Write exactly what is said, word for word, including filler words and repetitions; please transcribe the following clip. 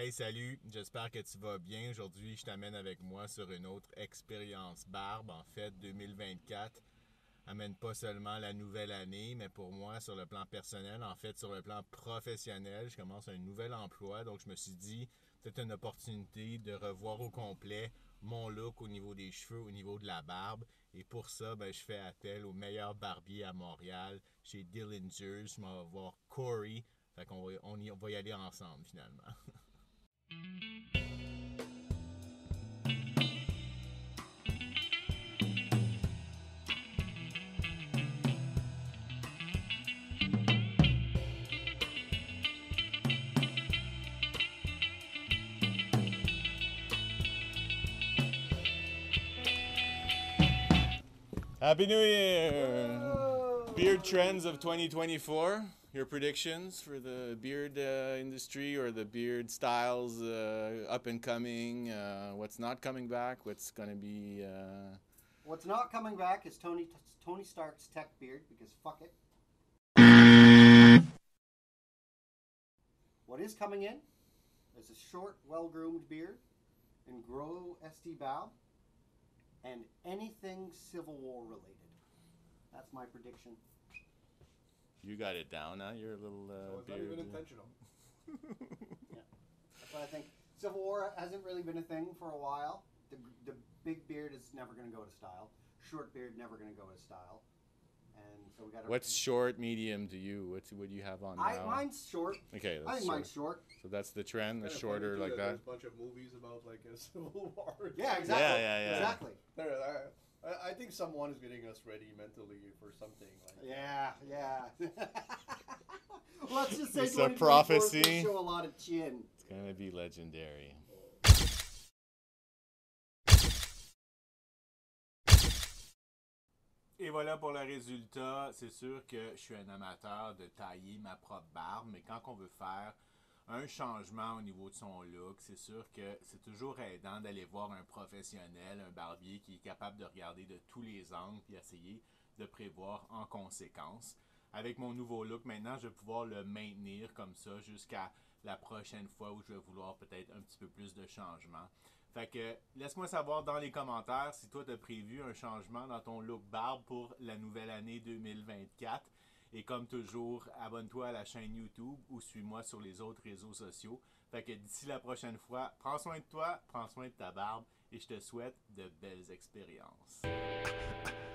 Hey, salut, j'espère que tu vas bien. Aujourd'hui, je t'amène avec moi sur une autre expérience barbe. En fait, deux mille vingt-quatre amène pas seulement la nouvelle année, mais pour moi, sur le plan personnel, en fait, sur le plan professionnel, je commence un nouvel emploi. Donc, je me suis dit, c'est une opportunité de revoir au complet mon look au niveau des cheveux, au niveau de la barbe. Et pour ça, ben, je fais appel au meilleur barbier à Montréal, chez Dillinger. Je m'en vais voir Corey. Fait qu'on va, on y, on va y aller ensemble, finalement. Happy New Year! Whoa! Beard trends of twenty twenty-four. Your predictions for the beard uh, industry or the beard styles uh, up and coming? Uh, what's not coming back? What's going to be. Uh... What's not coming back is Tony Tony Stark's tech beard because fuck it. What is coming in is a short, well-groomed beard and grow S T bow and anything Civil War related. That's my prediction. You got it down, huh? Your little uh, So it's beard. not even intentional. Yeah, that's what I think. Civil War hasn't really been a thing for a while. The, the big beard is never going to go to style. Short beard never going to go to style. And so we got. What's short, medium to you? What's what do you have on I now? mine's short. Okay, that's I think short. mine's short. So that's the trend, the Kinda shorter funny, too, like There's that. a bunch of movies about like a civil war. Yeah, exactly. Yeah, yeah, yeah. Exactly. There, I, I think someone is getting us ready mentally for something. Like, Yeah, yeah. Let's just say It's a twenty twenty-four is prophecy. gonna show a lot of chin. It's gonna be legendary. Et voilà pour le résultat. C'est sûr que je suis un amateur de tailler ma propre barbe, mais quand on veut faire un changement au niveau de son look, c'est sûr que c'est toujours aidant d'aller voir un professionnel, un barbier qui est capable de regarder de tous les angles et essayer de prévoir en conséquence. Avec mon nouveau look maintenant, je vais pouvoir le maintenir comme ça jusqu'à la prochaine fois où je vais vouloir peut-être un petit peu plus de changement. Fait que laisse-moi savoir dans les commentaires si toi tu as prévu un changement dans ton look barbe pour la nouvelle année deux mille vingt-quatre. Et comme toujours, abonne-toi à la chaîne YouTube ou suis-moi sur les autres réseaux sociaux. Fait que d'ici la prochaine fois, prends soin de toi, prends soin de ta barbe et je te souhaite de belles expériences.